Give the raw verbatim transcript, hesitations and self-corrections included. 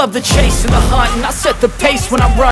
love the chase and the hunt, and I set the pace when I'm running.